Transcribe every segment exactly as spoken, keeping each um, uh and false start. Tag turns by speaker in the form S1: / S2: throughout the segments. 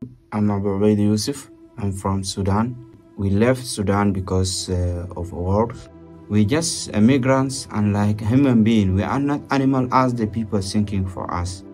S1: I'm Abuodiba. I'm from Sudan. We left Sudan because uh, of war. We're just immigrants, and like human beings. We are not animals as the people thinking for us.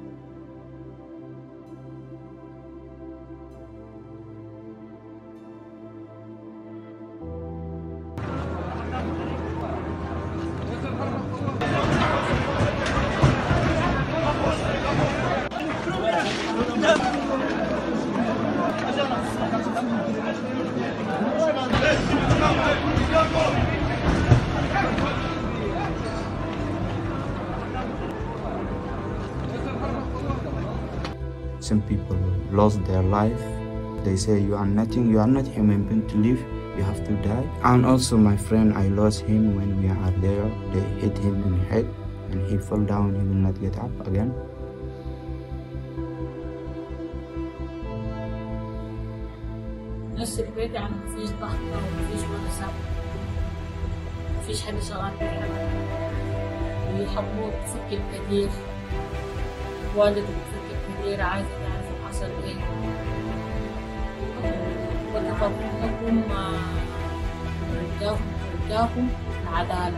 S1: Some people lost their life. They say you are nothing, you are not human being to live, you have to die. And also my friend, I lost him when we are there. They hit him in the head and he fell down, he will not get up again.
S2: نفس البيت يعني مفيش ضغط ومفيش مناسبة، مفيش حد شغال فيها، بيحبوك بتفكر كتير، والدته بتفكر كتير، عايزة تعرف حصل ايه، وتقدمكم رجاكم رجاكم العدالة.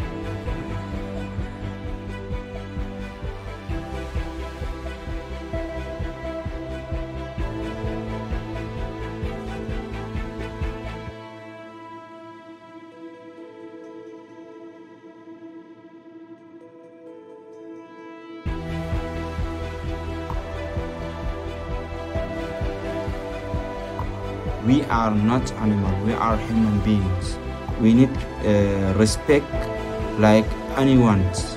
S1: We are not animals, we are human beings. We need uh, respect like anyone.